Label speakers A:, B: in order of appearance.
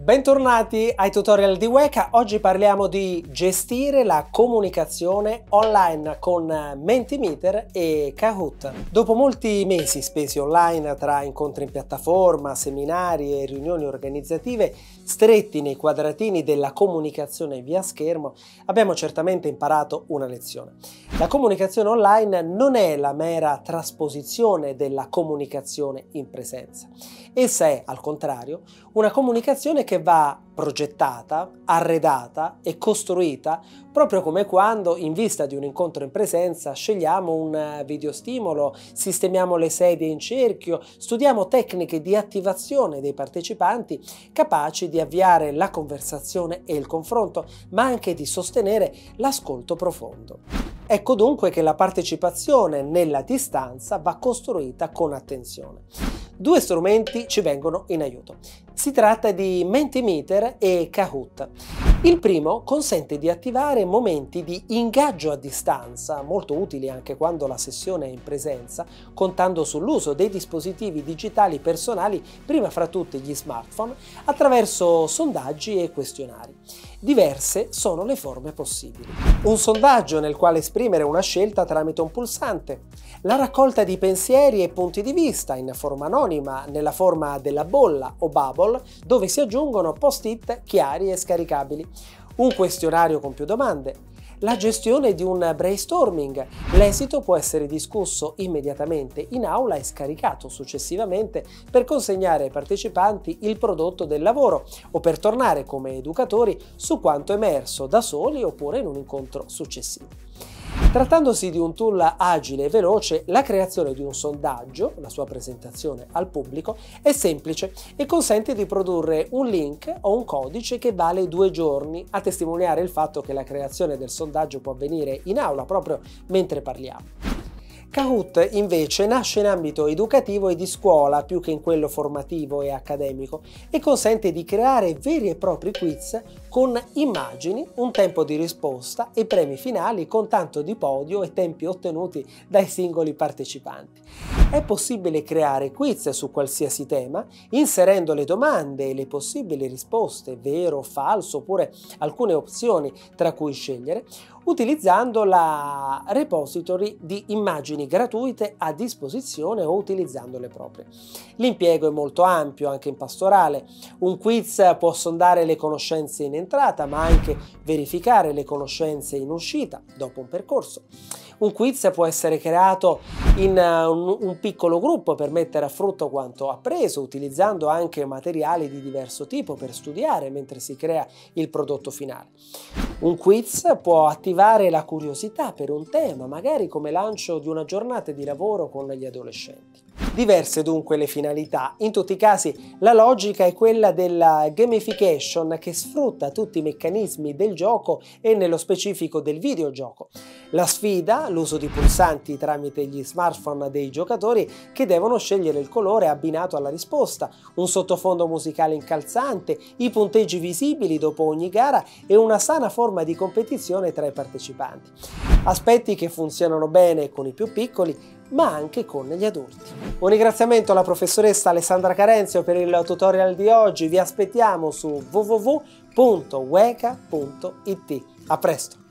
A: Bentornati ai tutorial di Weka. Oggi parliamo di gestire la comunicazione online con Mentimeter e Kahoot. Dopo molti mesi spesi online tra incontri in piattaforma, seminari e riunioni organizzative stretti nei quadratini della comunicazione via schermo, abbiamo certamente imparato una lezione. La comunicazione online non è la mera trasposizione della comunicazione in presenza. Essa è, al contrario, una comunicazione che va progettata, arredata e costruita proprio come quando, in vista di un incontro in presenza, scegliamo un videostimolo, sistemiamo le sedie in cerchio, studiamo tecniche di attivazione dei partecipanti capaci di avviare la conversazione e il confronto, ma anche di sostenere l'ascolto profondo. Ecco dunque che la partecipazione nella distanza va costruita con attenzione. Due strumenti ci vengono in aiuto. Si tratta di Mentimeter e Kahoot. Il primo consente di attivare momenti di ingaggio a distanza, molto utili anche quando la sessione è in presenza, contando sull'uso dei dispositivi digitali personali, prima fra tutti gli smartphone, attraverso sondaggi e questionari. Diverse sono le forme possibili. Un sondaggio nel quale esprimere una scelta tramite un pulsante, la raccolta di pensieri e punti di vista in forma anonima nella forma della bolla o bubble, dove si aggiungono post-it chiari e scaricabili, un questionario con più domande, la gestione di un brainstorming. L'esito può essere discusso immediatamente in aula e scaricato successivamente per consegnare ai partecipanti il prodotto del lavoro o per tornare come educatori su quanto emerso da soli oppure in un incontro successivo. Trattandosi di un tool agile e veloce, la creazione di un sondaggio, la sua presentazione al pubblico, è semplice e consente di produrre un link o un codice che vale 2 giorni, a testimoniare il fatto che la creazione del sondaggio può avvenire in aula proprio mentre parliamo. Kahoot invece nasce in ambito educativo e di scuola più che in quello formativo e accademico e consente di creare veri e propri quiz con immagini, un tempo di risposta e premi finali con tanto di podio e tempi ottenuti dai singoli partecipanti. È possibile creare quiz su qualsiasi tema, inserendo le domande e le possibili risposte, vero o falso, oppure alcune opzioni tra cui scegliere, utilizzando la repository di immagini gratuite a disposizione o utilizzando le proprie. L'impiego è molto ampio anche in pastorale. Un quiz può sondare le conoscenze in entrata, ma anche verificare le conoscenze in uscita dopo un percorso. Un quiz può essere creato in un piccolo gruppo per mettere a frutto quanto appreso, utilizzando anche materiali di diverso tipo per studiare mentre si crea il prodotto finale. Un quiz può attivare la curiosità per un tema, magari come lancio di una giornata di lavoro con gli adolescenti. Diverse dunque le finalità. In tutti i casi la logica è quella della gamification, che sfrutta tutti i meccanismi del gioco e nello specifico del videogioco. La sfida, l'uso di pulsanti tramite gli smartphone dei giocatori che devono scegliere il colore abbinato alla risposta, un sottofondo musicale incalzante, i punteggi visibili dopo ogni gara e una sana forma di competizione tra i partecipanti. Aspetti che funzionano bene con i più piccoli, ma anche con gli adulti. Un ringraziamento alla professoressa Alessandra Carenzio per il tutorial di oggi. Vi aspettiamo su www.weka.it. A presto!